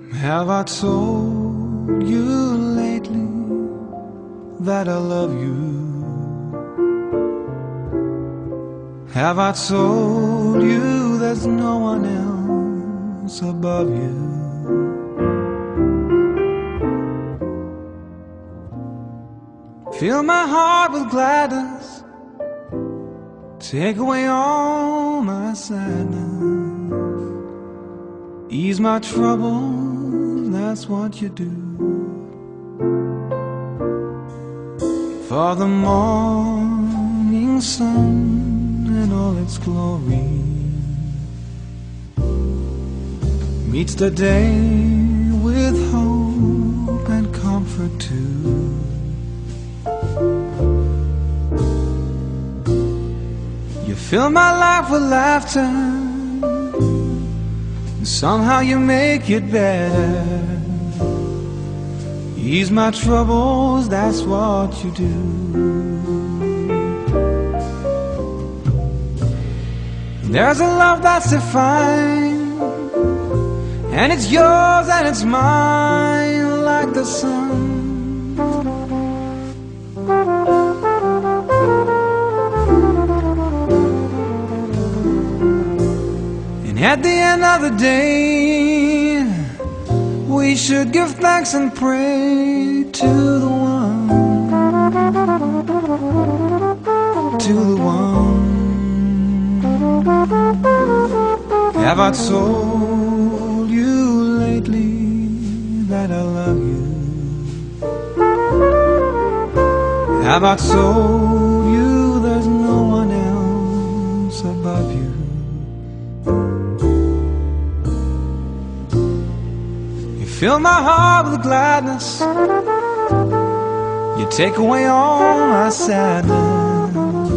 Have I told you lately that I love you? Have I told you there's no one else above you? Fill my heart with gladness, take away all my sadness, ease my troubles, that's what you do. For the morning sun in all its glory meets the day with hope and comfort too. You fill my life with laughter, and somehow you make it better. Ease my troubles, that's what you do. There's a love that's defined, and it's yours and it's mine, like the sun. And at the end of the day, we should give thanks and pray to the one, to the one. Have I told you lately that I love you? Have I told you there's no one else above you? Fill my heart with gladness, you take away all my sadness,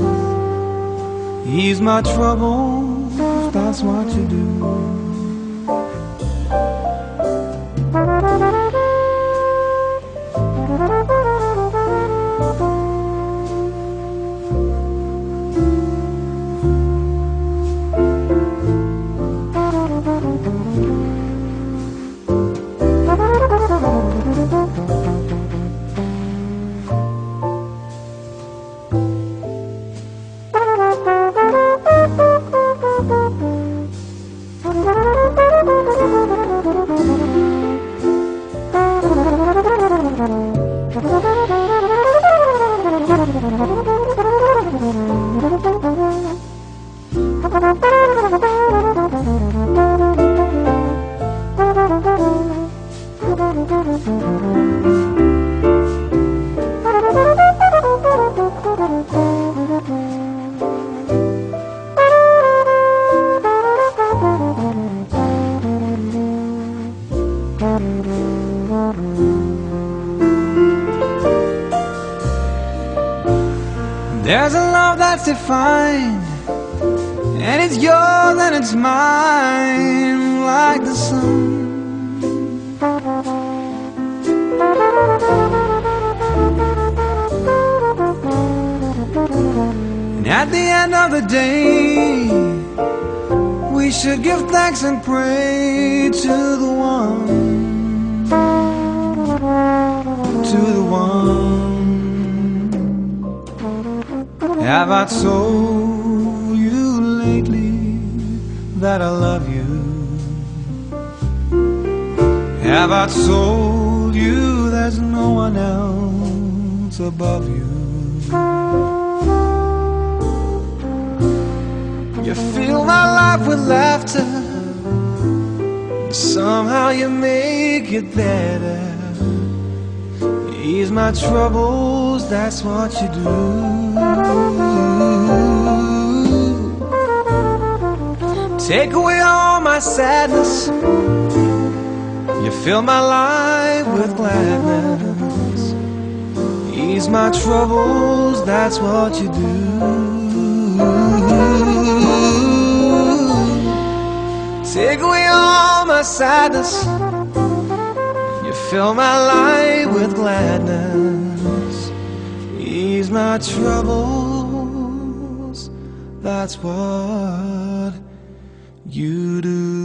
ease my troubles, that's what you do. There's a love that's defined, and it's yours and it's mine, like the sun. And at the end of the day, we should give thanks and pray to the one, to the one. Have I told you lately that I love you? Have I told you there's no one else above you? You fill my life with laughter, somehow you make it better. Ease my troubles, that's what you do. Take away all my sadness, you fill my life with gladness. Ease my troubles, that's what you do. Take away all my sadness, you fill my life with gladness. Ease my troubles, that's what you do.